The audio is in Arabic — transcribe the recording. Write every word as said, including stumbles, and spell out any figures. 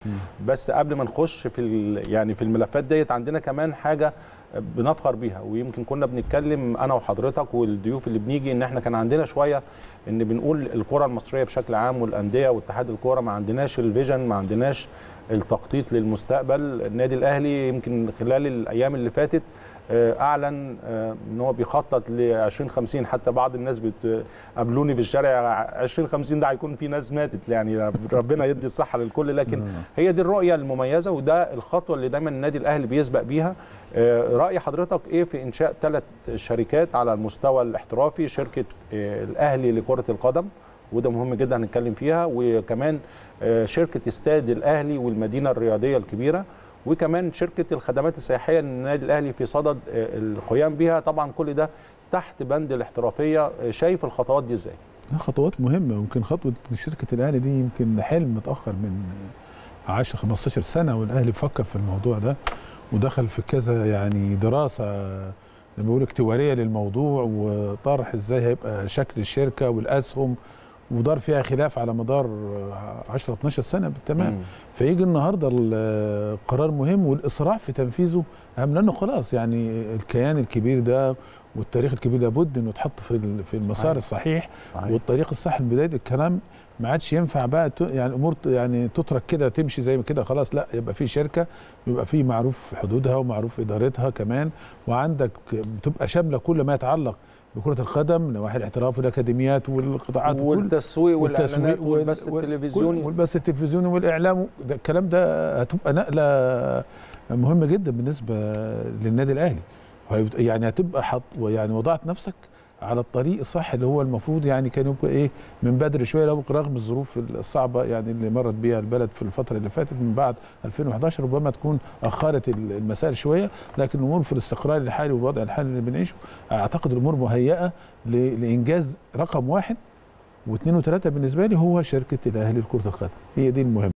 بس قبل ما نخش في يعني في الملفات ديت، عندنا كمان حاجه بنفخر بيها، ويمكن كنا بنتكلم انا وحضرتك والضيوف اللي بنيجي ان احنا كان عندنا شويه ان بنقول الكره المصريه بشكل عام والانديه واتحاد الكوره ما عندناش الفيجن، ما عندناش التخطيط للمستقبل. النادي الاهلي يمكن خلال الايام اللي فاتت اعلن ان هو بيخطط ل ألفين وخمسين، حتى بعض الناس بتقابلوني في الشارع ألفين وخمسين ده هيكون في ناس ماتت، يعني ربنا يدي الصحه للكل، لكن هي دي الرؤيه المميزه وده الخطوه اللي دايما النادي الاهلي بيسبق بيها. راي حضرتك ايه في انشاء ثلاث شركات على المستوى الاحترافي؟ شركه الاهلي لكره القدم وده مهم جدا هنتكلم فيها، وكمان شركه استاد الاهلي والمدينه الرياضيه الكبيره، وكمان شركه الخدمات السياحيه اللي النادي الاهلي في صدد القيام بها. طبعا كل ده تحت بند الاحترافيه. شايف الخطوات دي ازاي؟ خطوات مهمه. يمكن خطوه شركه الاهلي دي يمكن حلم متاخر من عشرة خمستاشر سنه، والاهلي بفكر في الموضوع ده ودخل في كذا يعني دراسه زي ما بيقولوا اكتواريه للموضوع، وطرح ازاي هيبقى شكل الشركه والاسهم، ودار فيها خلاف على مدار عشرة اتناشر سنه بالتمام. فيجي النهارده القرار مهم والاسراع في تنفيذه اهم، لانه خلاص يعني الكيان الكبير ده والتاريخ الكبير لابد انه يتحط في في المسار الصحيح والطريق الصح لبدايه الكلام. ما عادش ينفع بقى يعني امور يعني تترك كده تمشي زي ما كده خلاص، لا يبقى في شركه يبقى في معروف حدودها ومعروف ادارتها كمان، وعندك بتبقى شامله كل ما يتعلق بكرة القدم، نواحي الاحتراف والاكاديميات والقطاعات والتسويق والاعلانات والبث التلفزيوني والبث التلفزيوني والاعلام. ده الكلام ده هتبقى نقله مهمه جدا بالنسبه للنادي الاهلي، يعني هتبقى حط يعني وضعت نفسك على الطريق الصح اللي هو المفروض يعني كان يبقى ايه من بدري شويه، لو رغم الظروف الصعبه يعني اللي مرت بيها البلد في الفتره اللي فاتت من بعد ألفين وحداشر ربما تكون اخرت المسائل شويه، لكن الامور في الاستقرار الحالي والوضع الحالي اللي بنعيشه اعتقد الامور مهيئه لانجاز رقم واحد واثنين وثلاثه بالنسبه لي هو شركه الاهلي لكره القدم، هي دي المهمه.